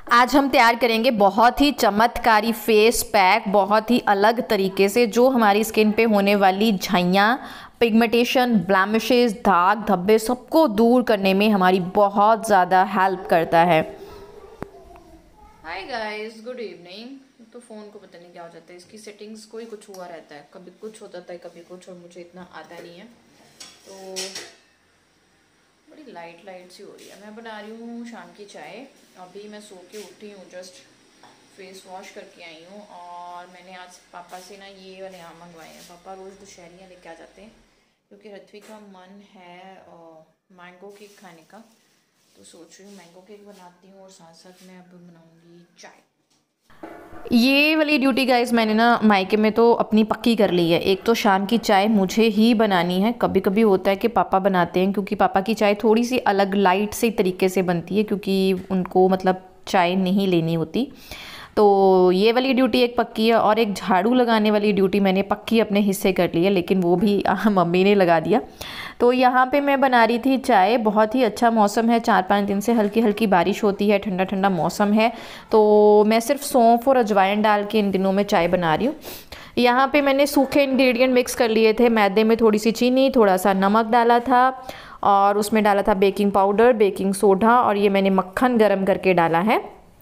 आज हम तैयार करेंगे बहुत ही चमत्कारी फेस पैक, बहुत ही अलग तरीके से, जो हमारी स्किन पे होने वाली झाइयाँ, पिगमेंटेशन, ब्लैमिशेस, दाग धब्बे सबको दूर करने में हमारी बहुत ज़्यादा हेल्प करता है। Hi guys, good evening. तो फ़ोन को पता नहीं क्या हो जाता है, इसकी सेटिंग्स को ही कुछ हुआ रहता है, कभी कुछ हो जाता है कभी कुछ, और मुझे इतना आता नहीं है। तो बड़ी लाइट सी हो रही है। मैं बना रही हूँ शाम की चाय। अभी मैं सो के उठी हूँ, जस्ट फेस वॉश करके आई हूँ। और मैंने आज पापा से ना ये वाले आम मंगवाए हैं। पापा रोज़ दशहरियाँ लेके आ जाते हैं, क्योंकि ऋत्विक का मन है मैंगो केक खाने का। तो सोच रही हूँ मैंगो केक बनाती हूँ और साथ साथ मैं अब बनाऊँगी चाय। ये वाली ड्यूटी गाइस मैंने ना मायके में तो अपनी पक्की कर ली है। एक तो शाम की चाय मुझे ही बनानी है। कभी कभी होता है कि पापा बनाते हैं, क्योंकि पापा की चाय थोड़ी सी अलग लाइट से तरीके से बनती है, क्योंकि उनको मतलब चाय नहीं लेनी होती। तो ये वाली ड्यूटी एक पक्की है, और एक झाड़ू लगाने वाली ड्यूटी मैंने पक्की अपने हिस्से कर ली है, लेकिन वो भी मम्मी ने लगा दिया। तो यहाँ पे मैं बना रही थी चाय। बहुत ही अच्छा मौसम है, 4-5 दिन से हल्की हल्की बारिश होती है, ठंडा ठंडा मौसम है। तो मैं सिर्फ सौंफ और अजवाइन डाल के इन दिनों में चाय बना रही हूँ। यहाँ पे मैंने सूखे इंग्रेडिएंट मिक्स कर लिए थे। मैदे में थोड़ी सी चीनी, थोड़ा सा नमक डाला था, और उसमें डाला था बेकिंग पाउडर, बेकिंग सोडा, और ये मैंने मक्खन गरम करके डाला है।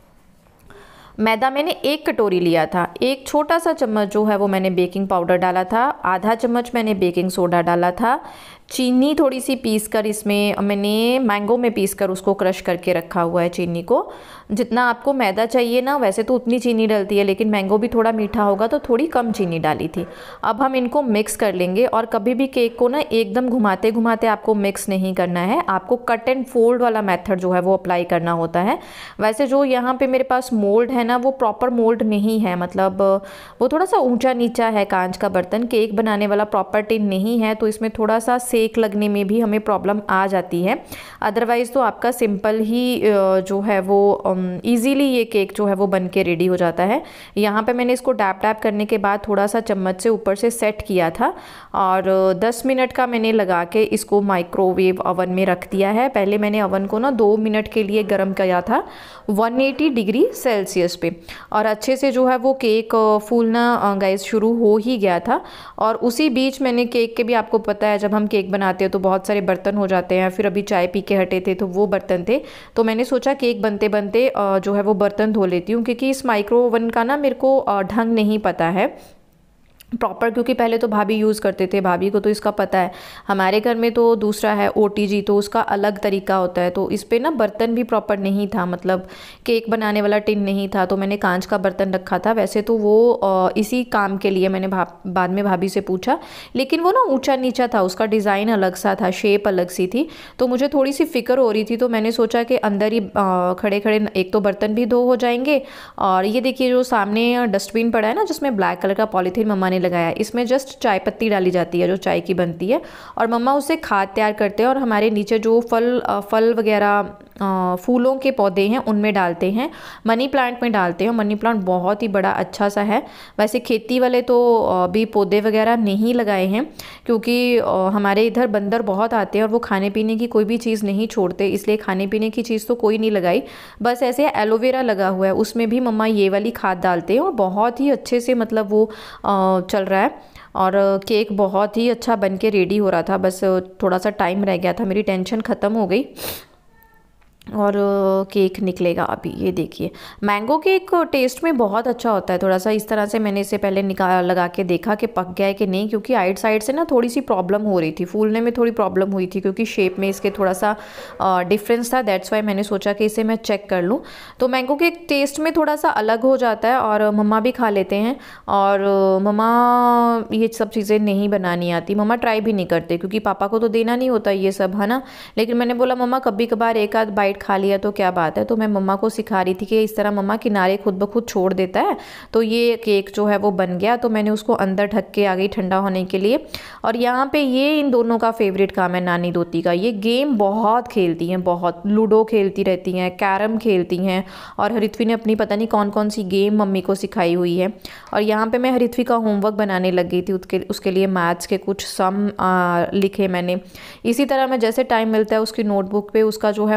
मैदा मैंने 1 कटोरी लिया था। एक छोटा सा चम्मच जो है वो मैंने बेकिंग पाउडर डाला था, आधा चम्मच मैंने बेकिंग सोडा डाला था। चीनी थोड़ी सी पीस कर, इसमें मैंने मैंगो में पीस कर उसको क्रश करके रखा हुआ है चीनी को। जितना आपको मैदा चाहिए ना, वैसे तो उतनी चीनी डलती है, लेकिन मैंगो भी थोड़ा मीठा होगा तो थोड़ी कम चीनी डाली थी। अब हम इनको मिक्स कर लेंगे। और कभी भी केक को ना एकदम घुमाते घुमाते आपको मिक्स नहीं करना है, आपको कट एंड फोल्ड वाला मेथड जो है वो अप्लाई करना होता है। वैसे जो यहाँ पे मेरे पास मोल्ड है ना, वो प्रॉपर मोल्ड नहीं है, मतलब वो थोड़ा सा ऊंचा नीचा है, कांच का बर्तन। केक बनाने वाला प्रॉपर टिन नहीं है, तो इसमें थोड़ा सा सेक लगने में भी हमें प्रॉब्लम आ जाती है। अदरवाइज़ तो आपका सिंपल ही जो है वो ईजीली ये केक जो है वो बन के रेडी हो जाता है। यहाँ पे मैंने इसको डैप डैप करने के बाद थोड़ा सा चम्मच से ऊपर से सेट किया था, और 10 मिनट का मैंने लगा के इसको माइक्रोवेव ओवन में रख दिया है। पहले मैंने ओवन को ना 2 मिनट के लिए गर्म किया था 180 डिग्री सेल्सियस पे, और अच्छे से जो है वो केक फूलना गाइस शुरू हो ही गया था। और उसी बीच मैंने केक के भी, आपको पता है जब हम केक बनाते हैं तो बहुत सारे बर्तन हो जाते हैं, फिर अभी चाय पी के हटे थे तो वो बर्तन थे। तो मैंने सोचा केक बनते बनते जो है वो बर्तन धो लेती हूँ, क्योंकि इस माइक्रो ओवन का ना मेरे को ढंग नहीं पता है प्रॉपर, क्योंकि पहले तो भाभी यूज़ करते थे, भाभी को तो इसका पता है। हमारे घर में तो दूसरा है OTG, तो उसका अलग तरीका होता है। तो इस पे ना बर्तन भी प्रॉपर नहीं था, मतलब केक बनाने वाला टिन नहीं था, तो मैंने कांच का बर्तन रखा था। वैसे तो वो इसी काम के लिए मैंने बाद में भाभी से पूछा, लेकिन वो ना ऊंचा नीचा था, उसका डिज़ाइन अलग सा था, शेप अलग सी थी। तो मुझे थोड़ी सी फिक्र हो रही थी, तो मैंने सोचा कि अंदर ही खड़े खड़े एक तो बर्तन भी धो हो जाएंगे। और ये देखिए जो सामने डस्टबिन पड़ा है ना, जिसमें ब्लैक कलर का पॉलीथीन मम्मा ने लगाया, इसमें जस्ट चाय पत्ती डाली जाती है जो चाय की बनती है, और मम्मा उससे खाद तैयार करते हैं। और हमारे नीचे जो फल वगैरह फूलों के पौधे हैं उनमें डालते हैं, मनी प्लांट में डालते हैं। मनी प्लांट बहुत ही बड़ा अच्छा सा है। वैसे खेती वाले तो अभी पौधे वगैरह नहीं लगाए हैं, क्योंकि हमारे इधर बंदर बहुत आते हैं और वो खाने पीने की कोई भी चीज़ नहीं छोड़ते, इसलिए खाने पीने की चीज़ तो कोई नहीं लगाई। बस ऐसे एलोवेरा लगा हुआ है, उसमें भी मम्मा ये वाली खाद डालते हैं, और बहुत ही अच्छे से मतलब वो चल रहा है। और केक बहुत ही अच्छा बन के रेडी हो रहा था, बस थोड़ा सा टाइम रह गया था, मेरी टेंशन ख़त्म हो गई। और केक निकलेगा अभी। ये देखिए मैंगो केक टेस्ट में बहुत अच्छा होता है। थोड़ा सा इस तरह से मैंने इसे पहले लगा के देखा कि पक गया है कि नहीं, क्योंकि आइट साइड से ना थोड़ी सी प्रॉब्लम हो रही थी, फूलने में थोड़ी प्रॉब्लम हुई थी, क्योंकि शेप में इसके थोड़ा सा डिफरेंस था। दैट्स वाई मैंने सोचा कि इसे मैं चेक कर लूँ। तो मैंगो केक टेस्ट में थोड़ा सा अलग हो जाता है, और मम्मा भी खा लेते हैं। और मम्मा ये सब चीज़ें नहीं बनानी आती, मम्मा ट्राई भी नहीं करते, क्योंकि पापा को तो देना नहीं होता ये सब, है ना। लेकिन मैंने बोला मम्मा कभी कभार एक आध बाइट खा लिया तो क्या बात है। तो मैं मम्मा को सिखा रही थी कि इस तरह मम्मा किनारे खुद ब खुद छोड़ देता है। तो ये केक जो है वो बन गया, तो मैंने उसको अंदर ढक के आ गई ठंडा होने के लिए। और यहाँ पे ये इन दोनों का फेवरेट काम है, नानी दोती का। ये गेम बहुत खेलती हैं, बहुत लूडो खेलती रहती हैं, कैरम खेलती हैं, और हरित्वी ने अपनी पता नहीं कौन कौन सी गेम मम्मी को सिखाई हुई है। और यहाँ पे मैं हरित्वी का होमवर्क बनाने लग गई थी, उसके लिए मैथ्स के कुछ सम लिखे मैंने। इसी तरह मैं जैसे टाइम मिलता है उसकी नोटबुक पे उसका जो है होमवर्क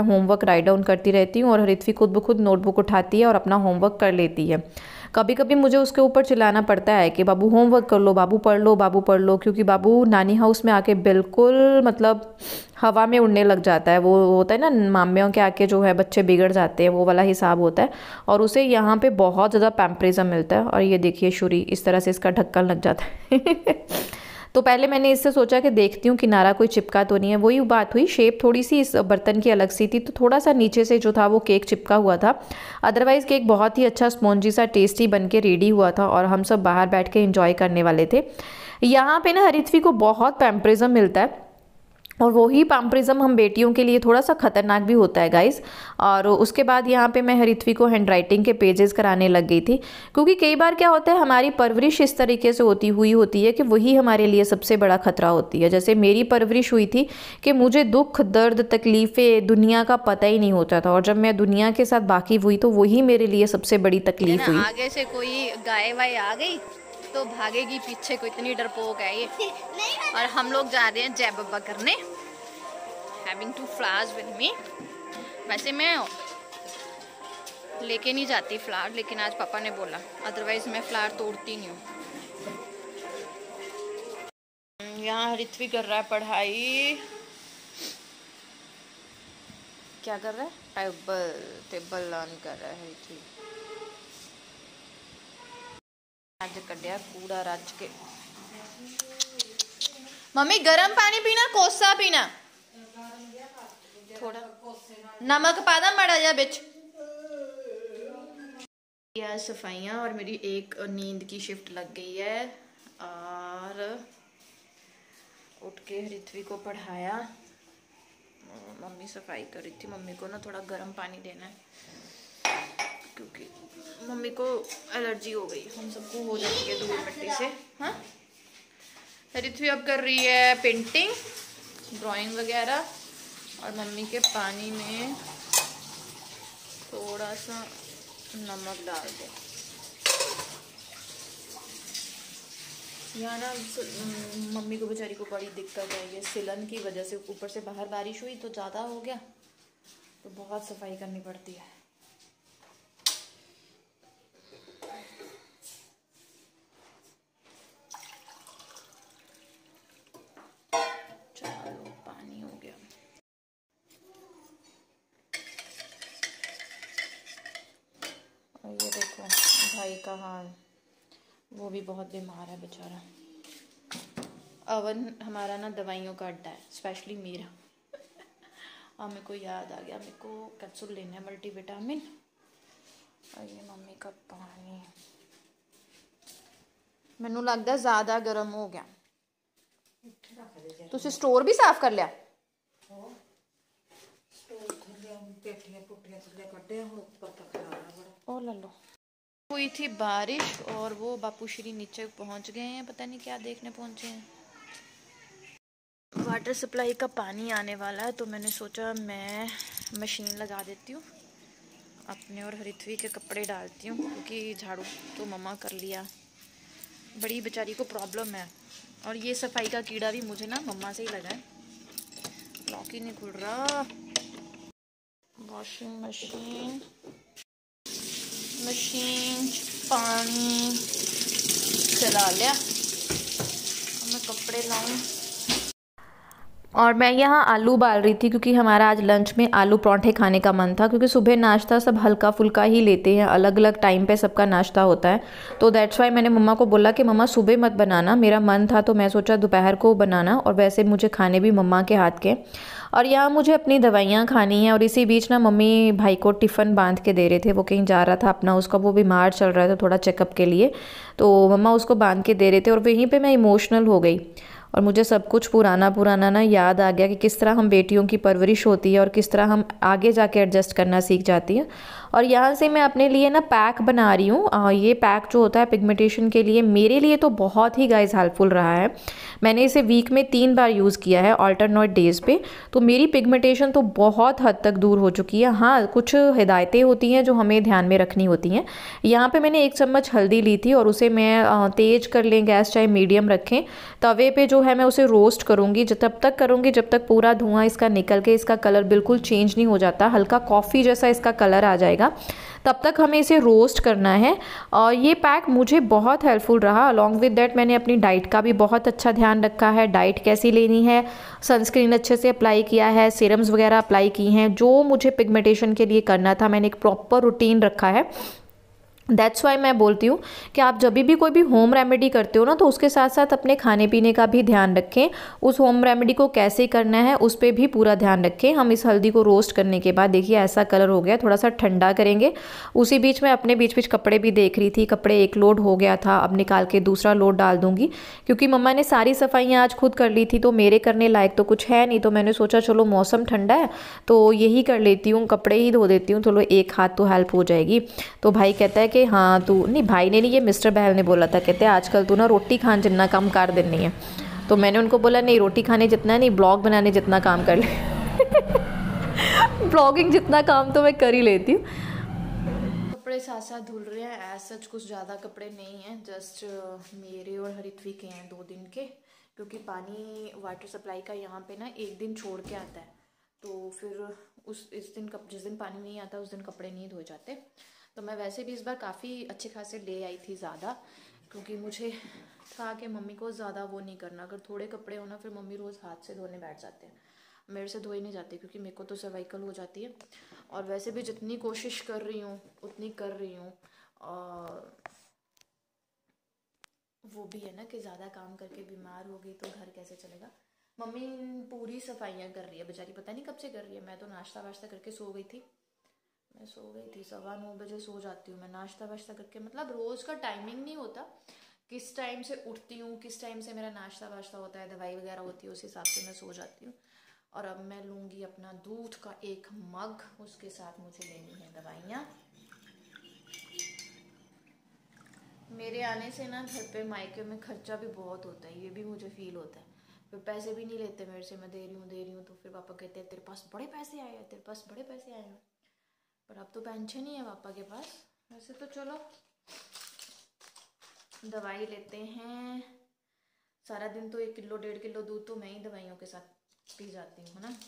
राइट डाउन करती रहती हूँ और हरित्वी खुद ब खुद नोटबुक उठाती है और अपना होमवर्क कर लेती है। कभी कभी मुझे उसके ऊपर चिल्लाना पड़ता है कि बाबू होमवर्क कर लो, बाबू पढ़ लो, बाबू पढ़ लो, क्योंकि बाबू नानी हाउस में आके बिल्कुल मतलब हवा में उड़ने लग जाता है। वो होता है ना मामियों के आके जो है बच्चे बिगड़ जाते हैं, वो वाला हिसाब होता है। और उसे यहाँ पे बहुत ज़्यादा पैम्परिज्म मिलता है। और ये देखिए शुरी इस तरह से इसका ढक्कन लग जाता है। तो पहले मैंने इससे सोचा कि देखती हूँ किनारा कोई चिपका तो नहीं है। वही बात हुई, शेप थोड़ी सी इस बर्तन की अलग सी थी, तो थोड़ा सा नीचे से जो था वो केक चिपका हुआ था। अदरवाइज़ केक बहुत ही अच्छा स्पॉन्जी सा टेस्टी बन के रेडी हुआ था और हम सब बाहर बैठ के इंजॉय करने वाले थे। यहाँ पे ना हरित्वी को बहुत पैम्परिज्म मिलता है और वही पैम्परिज्म हम बेटियों के लिए थोड़ा सा खतरनाक भी होता है गाइस। और उसके बाद यहाँ पे मैं हरित्वी को हैंड राइटिंग के पेजेस कराने लग गई थी, क्योंकि कई बार क्या होता है हमारी परवरिश इस तरीके से होती है कि वही हमारे लिए सबसे बड़ा खतरा होती है। जैसे मेरी परवरिश हुई थी कि मुझे दुख दर्द तकलीफ़ें दुनिया का पता ही नहीं होता था, और जब मैं दुनिया के साथ वाकिफ़ हुई तो वही मेरे लिए सबसे बड़ी तकलीफ हुई। आगे से कोई गाय वाय आ गई तो भागेगी पीछे को, इतनी डरपोक है ये। और हम लोग जा रहे हैं जय बाबा करने, हैविंग 2 फ्लावर्स विद मी। वैसे मैं लेके नहीं जाती फ्लावर, लेकिन आज पापा ने बोला, अदरवाइज मैं फ्लावर तोड़ती नहीं हूँ। यहाँ हरित्वी कर रहा है पढ़ाई। क्या कर रहा है? टेबल लर्न कर रहा है हरित्वी। आज कटिया कूड़ा रच के। मम्मी गरम पानी पीना कोसा पीना? थोड़ा नमक पादा मड़ा जा बिच। यह सफाइयाँ और मेरी एक नींद की शिफ्ट लग गई है। और उठ के हरित्वी को पढ़ाया। मम्मी सफाई कर रही थी। मम्मी को ना थोड़ा गर्म पानी देना है, क्योंकि मम्मी को एलर्जी हो गई। हम सबको हो जाती है धूल मिट्टी से। हाँ, हरित्वी अब कर रही है पेंटिंग, ड्राइंग वगैरह। और मम्मी के पानी में थोड़ा सा नमक डाल दे। यहाँ ना मम्मी को बेचारी को बड़ी दिक्कत है, ये सिलन की वजह से। ऊपर से बाहर बारिश हुई तो ज़्यादा हो गया, तो बहुत सफाई करनी पड़ती है। चलो पानी हो गया। और ये देखो भाई का हाल, वो भी बहुत बीमार है बेचारा। अवन हमारा ना दवाइयों का अड्डा है, स्पेशली मेरा। और मेरे को याद आ गया, मेरे को कैप्सूल लेना है मल्टीविटामिन। और ये मम्मी का पानी, मैनू लगता ज़्यादा गर्म हो गया। तुसी स्टोर भी साफ कर लिया? ओ लो, हुई थी बारिश और वो बापू श्री नीचे पहुंच गए हैं, पता नहीं क्या देखने पहुंचे हैं। वाटर सप्लाई का पानी आने वाला है, तो मैंने सोचा मैं मशीन लगा देती हूँ, अपने और हरित्वी के कपड़े डालती हूँ, क्योंकि झाड़ू तो मम्मा कर लिया। बड़ी बेचारी को प्रॉब्लम है। और ये सफाई का कीड़ा भी मुझे ना मम्मा से ही लगा है। लॉक ही नहीं खुल रहा। वॉशिंग मशीन, पानी चला लिया। अब मैं कपड़े लाऊं। और मैं यहाँ आलू उबाल रही थी, क्योंकि हमारा आज लंच में आलू पराठे खाने का मन था, क्योंकि सुबह नाश्ता सब हल्का फुल्का ही लेते हैं, अलग अलग टाइम पे सबका नाश्ता होता है। तो दैट्स वाई मैंने मम्मा को बोला कि मम्मा सुबह मत बनाना, मेरा मन था तो मैं सोचा दोपहर को बनाना। और वैसे मुझे खाने भी मम्मा के हाथ के। और यहाँ मुझे अपनी दवाइयाँ खानी हैं। और इसी बीच ना मम्मी भाई को टिफ़िन बांध के दे रहे थे, वो कहीं जा रहा था अपना, उसका वो बीमार चल रहा था थोड़ा चेकअप के लिए, तो मम्मा उसको बांध के दे रहे थे। और वहीं पे मैं इमोशनल हो गई और मुझे सब कुछ पुराना ना याद आ गया कि किस तरह हम बेटियों की परवरिश होती है और किस तरह हम आगे जाके एडजस्ट करना सीख जाती हैं। और यहाँ से मैं अपने लिए ना पैक बना रही हूँ। ये पैक जो होता है पिगमेंटेशन के लिए, मेरे लिए तो बहुत ही गाइस हेल्पफुल रहा है। मैंने इसे वीक में 3 बार यूज़ किया है अल्टरनेट डेज़ पे, तो मेरी पिगमेंटेशन तो बहुत हद तक दूर हो चुकी है। हाँ, कुछ हिदायतें होती हैं जो हमें ध्यान में रखनी होती हैं। यहाँ पे मैंने 1 चम्मच हल्दी ली थी और उसे मैं तेज कर लें गैस, चाहे मीडियम रखें, तवे पे जो है मैं उसे रोस्ट करूँगी। तब तक करूँगी जब तक पूरा धुआं इसका निकल के इसका कलर बिल्कुल चेंज नहीं हो जाता, हल्का कॉफ़ी जैसा इसका कलर आ जाएगा, तब तक हमें इसे रोस्ट करना है। और ये पैक मुझे बहुत हेल्पफुल रहा। अलॉन्ग विद दैट मैंने अपनी डाइट का भी बहुत अच्छा ध्यान रखा है, डाइट कैसी लेनी है, सनस्क्रीन अच्छे से अप्लाई किया है, सीरम्स वगैरह अप्लाई की हैं, जो मुझे पिगमेंटेशन के लिए करना था मैंने एक प्रॉपर रूटीन रखा है। दैट्स वाई मैं बोलती हूँ कि आप जब भी कोई भी होम रेमेडी करते हो ना, तो उसके साथ साथ अपने खाने पीने का भी ध्यान रखें। उस होम रेमेडी को कैसे करना है उस पर भी पूरा ध्यान रखें। हम इस हल्दी को रोस्ट करने के बाद देखिए ऐसा कलर हो गया, थोड़ा सा ठंडा करेंगे। उसी बीच में अपने बीच कपड़े भी देख रही थी, कपड़े एक लोड हो गया था, अब निकाल के दूसरा लोड डाल दूंगी, क्योंकि मम्मा ने सारी सफाइयाँ आज खुद कर ली थी, तो मेरे करने लायक तो कुछ है नहीं। तो मैंने सोचा चलो मौसम ठंडा है तो यही कर लेती हूँ, कपड़े ही धो देती हूँ, चलो एक हाथ तो हेल्प हो जाएगी। तो भाई कहता है कि हाँ तू नहीं, भाई ने नहीं, ये मिस्टर बहल ने बोला था, कहते हैं आजकल तू ना रोटी खान जितना काम कर देनी है। तो मैंने उनको बोला नहीं, रोटी खाने जितना नहीं, ब्लॉग बनाने जितना काम कर ले। ब्लॉगिंग जितना काम तो मैं कर ही लेती हूँ। कपड़े साथ साथ धुल रहे हैं, एज सच कुछ ज़्यादा कपड़े नहीं हैं, जस्ट मेरे और हरित्वी के हैं 2 दिन के, क्योंकि पानी वाटर सप्लाई का यहाँ पे ना 1 दिन छोड़ के आता है, तो फिर जिस दिन पानी नहीं आता उस दिन कपड़े नहीं धोए जाते। तो मैं वैसे भी इस बार काफ़ी अच्छे खासे ले आई थी ज़्यादा, क्योंकि मुझे था कि मम्मी को ज़्यादा वो नहीं करना, अगर थोड़े कपड़े हो ना फिर मम्मी रोज़ हाथ से धोने बैठ जाते हैं, मेरे से धोए नहीं जाते, क्योंकि मेरे को तो सर्वाइकल हो जाती है। और वैसे भी जितनी कोशिश कर रही हूँ उतनी कर रही हूँ, और वो भी है ना कि ज़्यादा काम करके बीमार हो गई तो घर कैसे चलेगा। मम्मी पूरी सफाइयाँ कर रही है बेचारी, पता नहीं कब से कर रही है। मैं तो नाश्ता वाश्ता करके सो गई थी, मैं सो गई थी 9:15 बजे सो जाती हूँ मैं नाश्ता वाश्ता करके। मतलब रोज़ का टाइमिंग नहीं होता, किस टाइम से उठती हूँ, किस टाइम से मेरा नाश्ता वाश्ता होता है, दवाई वगैरह होती है, उस हिसाब से मैं सो जाती हूँ। और अब मैं लूँगी अपना दूध का 1 मग, उसके साथ मुझे लेनी है दवाइयाँ। मेरे आने से ना घर पे मायके में खर्चा भी बहुत होता है, ये भी मुझे फील होता है। फिर पैसे भी नहीं लेते मेरे से, मैं दे रही हूँ, तो फिर पापा कहते हैं तेरे पास बड़े पैसे आए हैं, तेरे पास बड़े पैसे आए हैं। पर अब तो पेंशन ही है पापा के पास। वैसे तो चलो दवाई लेते हैं, सारा दिन तो 1 किलो 1.5 किलो दूध तो मैं ही दवाइयों के साथ पी जाती हूँ, है ना।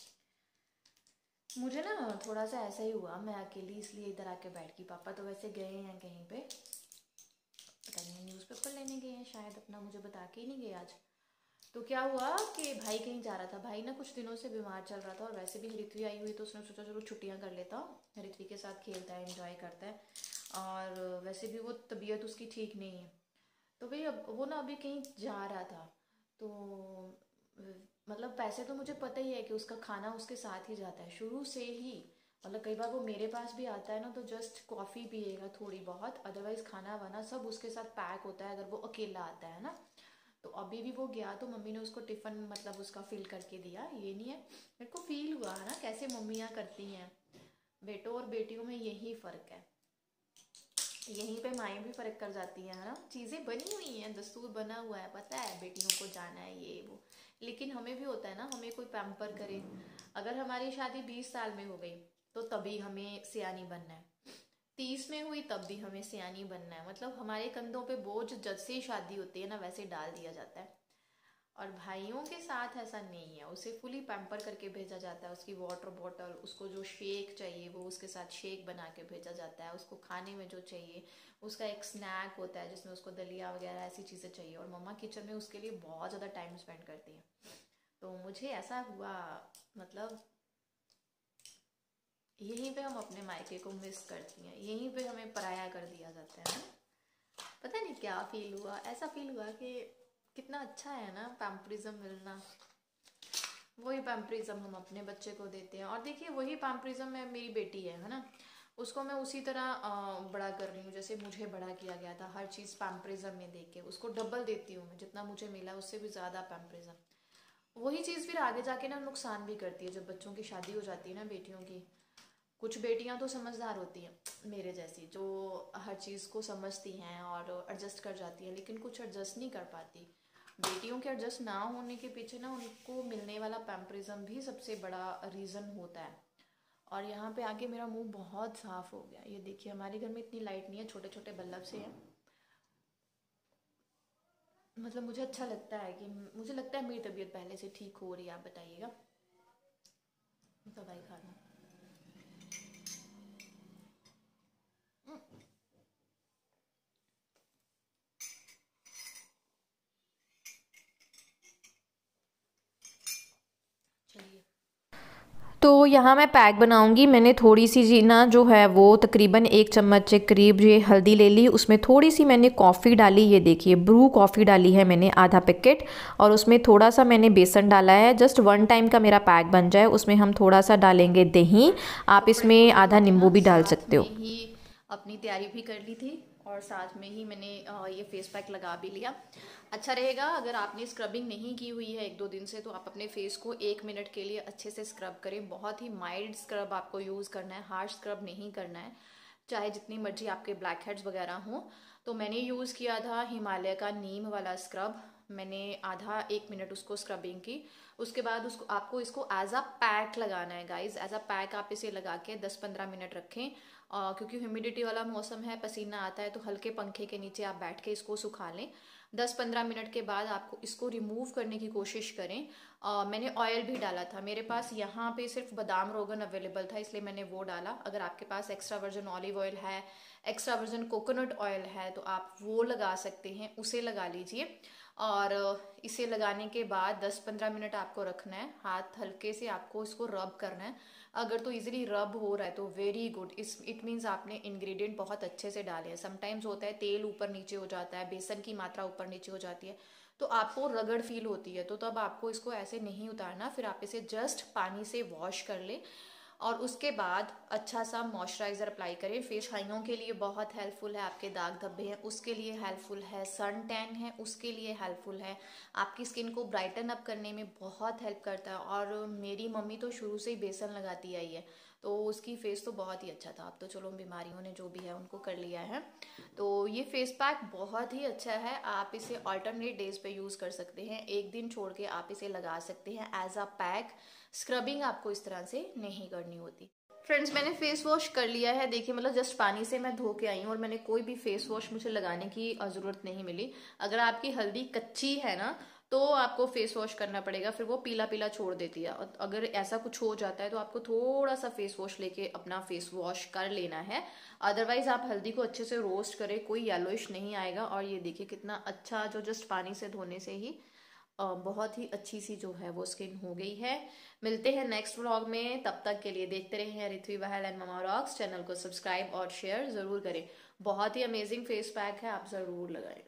मुझे ना थोड़ा सा ऐसा ही हुआ, मैं अकेली इसलिए इधर आके बैठ गई। पापा तो वैसे गए हैं कहीं पे, पता नहीं न्यूज़पेपर लेने गए हैं शायद, अपना मुझे बता के ही नहीं गए आज। तो क्या हुआ कि भाई कहीं जा रहा था, भाई ना कुछ दिनों से बीमार चल रहा था, और वैसे भी हरित्वी आई हुई तो उसने सोचा चलो छुट्टियां कर लेता हूँ, हरित्वी के साथ खेलता है, एंजॉय करता है, और वैसे भी वो तबीयत उसकी ठीक नहीं है। तो भाई अब वो ना अभी कहीं जा रहा था, तो मतलब पैसे तो मुझे पता ही है कि उसका खाना उसके साथ ही जाता है शुरू से ही। मतलब कई बार वो मेरे पास भी आता है ना, तो जस्ट कॉफ़ी पिएगा थोड़ी बहुत, अदरवाइज खाना वाना सब उसके साथ पैक होता है अगर वो अकेला आता है ना। तो अभी भी वो गया तो मम्मी ने उसको टिफ़िन मतलब उसका फिल करके दिया। ये नहीं है, मेरे को फील हुआ है ना कैसे मम्मियाँ करती हैं, बेटों और बेटियों में यही फ़र्क है, यहीं पे माएँ भी फ़र्क कर जाती हैं, है ना। चीज़ें बनी हुई हैं, दस्तूर बना हुआ है, पता है बेटियों को जाना है ये वो, लेकिन हमें भी होता है ना, हमें कोई पैम्पर करे। अगर हमारी शादी 20 साल में हो गई तो तभी हमें सियानी बनना है, 30 में हुई तब भी हमें सियानी बनना है। मतलब हमारे कंधों पे बोझ जब से ही शादी होती है ना वैसे डाल दिया जाता है। और भाइयों के साथ ऐसा नहीं है, उसे फुली पैम्पर करके भेजा जाता है, उसकी वाटर बॉटल, उसको जो शेक चाहिए वो उसके साथ शेक बना के भेजा जाता है, उसको खाने में जो चाहिए उसका एक स्नैक होता है जिसमें उसको दलिया वगैरह ऐसी चीज़ें चाहिए, और मम्मा किचन में उसके लिए बहुत ज़्यादा टाइम स्पेंड करती हैं। तो मुझे ऐसा हुआ, मतलब यहीं पे हम अपने मायके को मिस करती हैं, यहीं पे हमें पराया कर दिया जाता है ना। पता नहीं क्या फील हुआ, ऐसा फील हुआ कि कितना अच्छा है ना पैम्परिज्म मिलना। वही पैम्परिज्म हम अपने बच्चे को देते हैं, और देखिए वही पैम्परिज्म में मेरी बेटी है ना, उसको मैं उसी तरह बड़ा कर रही हूँ जैसे मुझे बड़ा किया गया था। हर चीज़ पैम्परिज्म में देख के उसको डबल देती हूँ मैं, जितना मुझे मिला उससे भी ज़्यादा पैम्परिज्म। वही चीज़ फिर आगे जाके ना नुकसान भी करती है, जब बच्चों की शादी हो जाती है ना बेटियों की, कुछ बेटियां तो समझदार होती हैं मेरे जैसी, जो हर चीज़ को समझती हैं और एडजस्ट कर जाती हैं, लेकिन कुछ एडजस्ट नहीं कर पाती। बेटियों के एडजस्ट ना होने के पीछे ना उनको मिलने वाला पैम्परिज्म भी सबसे बड़ा रीज़न होता है। और यहाँ पे आके मेरा मुंह बहुत साफ हो गया। ये देखिए, हमारे घर में इतनी लाइट नहीं है, छोटे छोटे बल्ब से है। मतलब मुझे अच्छा लगता है कि मुझे लगता है मेरी तबीयत पहले से ठीक हो रही है। आप बताइएगा। दवाई खाना। चलिए, तो यहाँ मैं पैक बनाऊंगी। मैंने थोड़ी सी जी ना जो है वो तकरीबन 1 चम्मच के करीब ये हल्दी ले ली, उसमें थोड़ी सी मैंने कॉफ़ी डाली। ये देखिए, ब्रू कॉफ़ी डाली है मैंने आधा पैकेट, और उसमें थोड़ा सा मैंने बेसन डाला है। जस्ट 1 टाइम का मेरा पैक बन जाए। उसमें हम थोड़ा सा डालेंगे दही, आप इसमें आधा नींबू भी डाल सकते हो। साथ में ही अपनी तैयारी भी कर ली थी और साथ में ही मैंने ये फेस पैक लगा भी लिया। अच्छा रहेगा अगर आपने स्क्रबिंग नहीं की हुई है 1-2 दिन से, तो आप अपने फेस को 1 मिनट के लिए अच्छे से स्क्रब करें। बहुत ही माइल्ड स्क्रब आपको यूज़ करना है, हार्श स्क्रब नहीं करना है, चाहे जितनी मर्जी आपके ब्लैक हेड्स वगैरह हों। तो मैंने यूज़ किया था हिमालय का नीम वाला स्क्रब। मैंने आधा 1 मिनट उसको स्क्रबिंग की। उसके बाद उसको आपको इसको एज अ पैक लगाना है गाइज। एज अ पैक आप इसे लगा के 10-15 मिनट रखें। क्योंकि ह्यूमिडिटी वाला मौसम है, पसीना आता है, तो हल्के पंखे के नीचे आप बैठ के इसको सुखा लें। 10-15 मिनट के बाद आपको इसको रिमूव करने की कोशिश करें। मैंने ऑयल भी डाला था, मेरे पास यहाँ पे सिर्फ बादाम रोगन अवेलेबल था, इसलिए मैंने वो डाला। अगर आपके पास एक्स्ट्रा वर्जन ऑलिव ऑयल है, एक्स्ट्रा वर्जन कोकोनट ऑयल है, तो आप वो लगा सकते हैं, उसे लगा लीजिए। और इसे लगाने के बाद 10-15 मिनट आपको रखना है। हाथ हल्के से आपको इसको रब करना है। अगर तो इजीली रब हो रहा है तो वेरी गुड, इट मीन्स आपने इंग्रेडिएंट बहुत अच्छे से डाले हैं। समटाइम्स होता है तेल ऊपर नीचे हो जाता है, बेसन की मात्रा ऊपर नीचे हो जाती है, तो आपको रगड़ फील होती है, तो तब आपको इसको ऐसे नहीं उतारना। फिर आप इसे जस्ट पानी से वॉश कर ले और उसके बाद अच्छा सा मॉइस्चराइज़र अप्लाई करें। फेस छाइयों के लिए बहुत हेल्पफुल है, आपके दाग धब्बे हैं उसके लिए हेल्पफुल है, सन टैन है उसके लिए हेल्पफुल है, आपकी स्किन को ब्राइटन अप करने में बहुत हेल्प करता है। और मेरी मम्मी तो शुरू से ही बेसन लगाती आई है, तो उसकी फेस तो बहुत ही अच्छा था। अब तो चलो बीमारियों ने जो भी है उनको कर लिया है। तो ये फेस पैक बहुत ही अच्छा है, आप इसे अल्टरनेट डेज पे यूज़ कर सकते हैं। एक दिन छोड़ के आप इसे लगा सकते हैं एज अ पैक। स्क्रबिंग आपको इस तरह से नहीं करनी होती। फ्रेंड्स, मैंने फेस वॉश कर लिया है। देखिए, मतलब जस्ट पानी से मैं धो के आई हूँ और मैंने कोई भी फेस वॉश मुझे लगाने की ज़रूरत नहीं मिली। अगर आपकी हल्दी कच्ची है ना, तो आपको फेस वॉश करना पड़ेगा, फिर वो पीला पीला छोड़ देती है। और अगर ऐसा कुछ हो जाता है तो आपको थोड़ा सा फेस वॉश लेके अपना फेस वॉश कर लेना है। अदरवाइज आप हल्दी को अच्छे से रोस्ट करें, कोई येलोइश नहीं आएगा। और ये देखिए कितना अच्छा, जो जस्ट पानी से धोने से ही बहुत ही अच्छी सी जो है वो स्किन हो गई है। मिलते हैं नेक्स्ट व्लॉग में, तब तक के लिए देखते रहिए Rithvi Bahl and mama rocks. Channel को सब्सक्राइब और शेयर जरूर करें। बहुत ही अमेजिंग फेस पैक है, आप जरूर लगाएं।